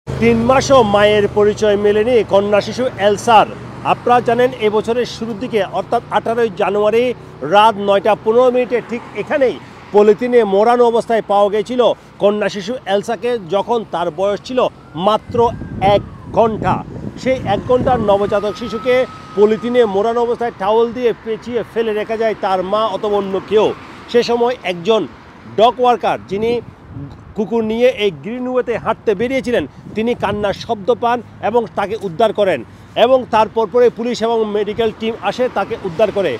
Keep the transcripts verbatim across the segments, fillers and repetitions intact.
তিন মাসও মায়ের পরিচয় মেলেনি কন্যা শিশু এলসার। আপনারা জানেন এবছরের শুরুর দিকে অর্থাৎ আঠারোই জানুয়ারি রাত নয়টা পনেরো মিনিটে ঠিক এখানেই পলিথিনে মোড়ানো অবস্থায় পাওয়া গিয়েছিল কন্যা শিশু এলসাকে, যখন তার বয়স ছিল মাত্র এক ঘন্টা। সেই এক ঘন্টার নবজাতক শিশুকে পলিথিনে মোড়ানো অবস্থায় টাওয়েল দিয়ে পেঁচিয়ে ফেলে রেখা যায় তার মা অথবা অন্য কেউ। সে সময় একজন ডগ ওয়ার্কার যিনি কুকুর নিয়ে এই গ্রিনওয়েতে হাঁটতে বেরিয়েছিলেন, তিনি কান্নার শব্দ পান এবং তাকে উদ্ধার করেন এবং তারপর পরে পুলিশ এবং মেডিকেল টিম আসে তাকে উদ্ধার করে।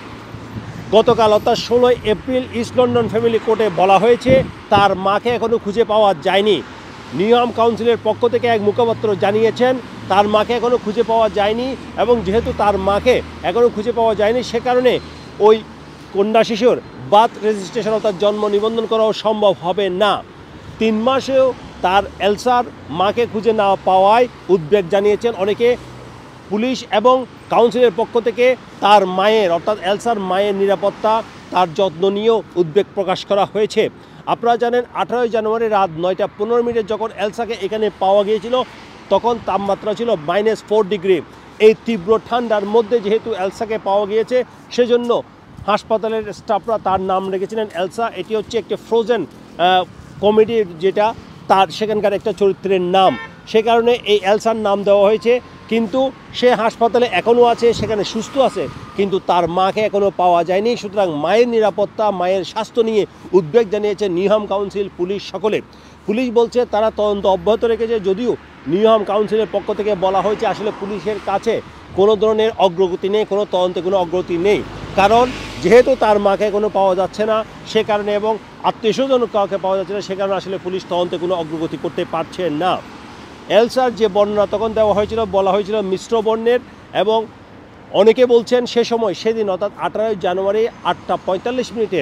গতকাল অর্থাৎ ষোলোই এপ্রিল ইস্ট লন্ডন ফ্যামিলি কোর্টে বলা হয়েছে তার মাকে এখনও খুঁজে পাওয়া যায়নি। নিয়ম কাউন্সিলের পক্ষ থেকে এক মুখপাত্র জানিয়েছেন তার মাকে এখনও খুঁজে পাওয়া যায়নি এবং যেহেতু তার মাকে এখনও খুঁজে পাওয়া যায়নি সে কারণে ওই কন্যা শিশুর বার্থ রেজিস্ট্রেশন অর্থাৎ জন্ম নিবন্ধন করাও সম্ভব হবে না। তিন মাসেও তার এলসার মাকে খুঁজে না পাওয়ায় উদ্বেগ জানিয়েছেন অনেকে। পুলিশ এবং কাউন্সিলের পক্ষ থেকে তার মায়ের অর্থাৎ এলসার মায়ের নিরাপত্তা, তার যত্ন নিয়েও উদ্বেগ প্রকাশ করা হয়েছে। আপনারা জানেন আঠারোই জানুয়ারি রাত নয়টা পনেরো মিনিটে যখন এলসাকে এখানে পাওয়া গিয়েছিল তখন তাপমাত্রা ছিল মাইনাস ফোর ডিগ্রি। এই তীব্র ঠান্ডার মধ্যে যেহেতু এলসাকে পাওয়া গিয়েছে সেজন্য হাসপাতালের স্টাফরা তার নাম রেখেছিলেন এলসা। এটি হচ্ছে একটি ফ্রোজেন কমেডির যেটা তার সেখানকার একটা চরিত্রের নাম, সে কারণে এই এলসার নাম দেওয়া হয়েছে। কিন্তু সে হাসপাতালে এখনও আছে, সেখানে সুস্থ আছে, কিন্তু তার মাকে এখনও পাওয়া যায়নি। সুতরাং মায়ের নিরাপত্তা, মায়ের স্বাস্থ্য নিয়ে উদ্বেগ জানিয়েছে নিউহাম কাউন্সিল, পুলিশ সকলে। পুলিশ বলছে তারা তদন্ত অব্যাহত রেখেছে, যদিও নিউহাম কাউন্সিলের পক্ষ থেকে বলা হয়েছে আসলে পুলিশের কাছে কোনো ধরনের অগ্রগতি নেই, কোনো তদন্তে কোনো অগ্রগতি নেই। কারণ যেহেতু তার মাকে কোনো পাওয়া যাচ্ছে না সে কারণে এবং আত্মীয় স্বজন কাউকে পাওয়া যাচ্ছে না সে কারণে আসলে পুলিশ তদন্তে কোনো অগ্রগতি করতে পারছে না। এলসার যে বর্ণনা তখন দেওয়া হয়েছিল বলা হয়েছিল মিশ্র বর্ণের, এবং অনেকে বলছেন সে সময় সেদিন অর্থাৎ আঠারোই জানুয়ারি আটটা পঁয়তাল্লিশ মিনিটে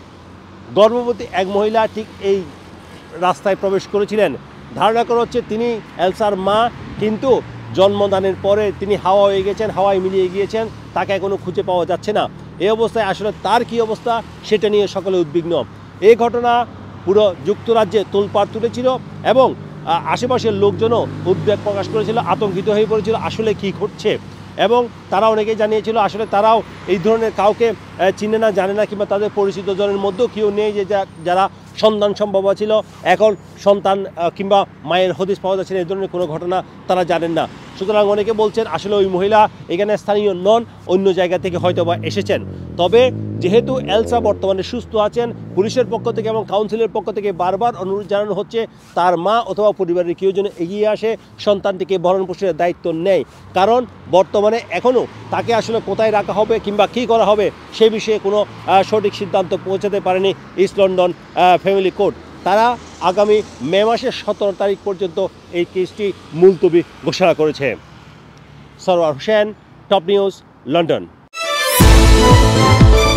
গর্ভবতী এক মহিলা ঠিক এই রাস্তায় প্রবেশ করেছিলেন। ধারণা করা হচ্ছে তিনি এলসার মা, কিন্তু জন্মদানের পরে তিনি হাওয়া হয়ে গেছেন, হাওয়ায় মিলিয়ে গিয়েছেন, তাকে এখনও খুঁজে পাওয়া যাচ্ছে না। এই অবস্থায় আসলে তার কী অবস্থা সেটা নিয়ে সকলে উদ্বিগ্ন। এই ঘটনা পুরো যুক্তরাজ্যে তোলপাড় তুলেছিল এবং আশেপাশের লোকজনও উদ্বেগ প্রকাশ করেছিল, আতঙ্কিত হয়ে পড়েছিল আসলে কী ঘটছে। এবং তারা অনেকেই জানিয়েছিল আসলে তারাও এই ধরনের কাউকে চিনে না, জানে না, কিংবা তাদের পরিচিত জনের মধ্যেও কেউ নেই যে যারা সন্তান সম্ভব ছিল, এখন সন্তান কিংবা মায়ের হদিস পাওয়া যাচ্ছে না, এই ধরনের কোনো ঘটনা তারা জানেন না। সুতরাং অনেকে বলছেন আসলে ওই মহিলা এখানে স্থানীয় নন, অন্য জায়গা থেকে হয়তো বা এসেছেন। তবে যেহেতু এলসা বর্তমানে সুস্থ আছেন, পুলিশের পক্ষ থেকে এবং কাউন্সিলের পক্ষ থেকে বারবার অনুরোধ জানানো হচ্ছে তার মা অথবা পরিবারের কেউ যেন এগিয়ে আসে, সন্তানটিকে ভরণ পোষণের দায়িত্ব নেয়। কারণ বর্তমানে এখনও তাকে আসলে কোথায় রাখা হবে কিংবা কী করা হবে সে বিষয়ে কোনো সঠিক সিদ্ধান্ত পৌঁছাতে পারেনি ইস্ট লন্ডন ফ্যামিলি কোর্ট। তারা আগামী মে মাসের সতেরো তারিখ পর্যন্ত এই কেসটি মুলতবি ঘোষণা করেছে। Sarwar Hossain, top news, London.